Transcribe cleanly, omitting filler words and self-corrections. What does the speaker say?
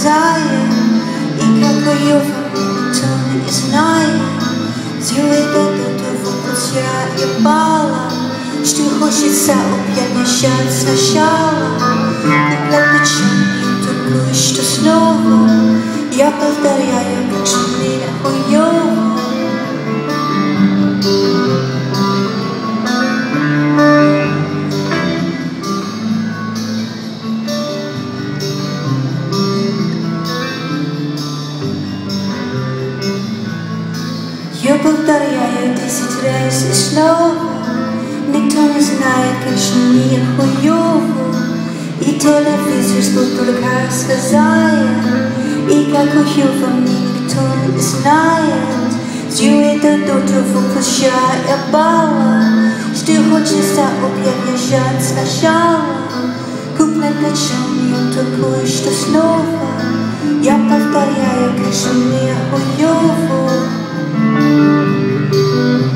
сказає, і какойова ніхто не знає. З'явити до я пала, что хочется опьянять сначала. Когда почему такое, что снова я повторяю, как же мне хуёво. Я повторяю 10 раз и снова. Никто не знает, как же мне хуёво. И телевизор только сказает, и как хуёво мне никто не знает. Всё это до того, пущая бала, что хочется опьянять сначала. Куплет ночами такое, что снова я повторяю, как же мне хуёво.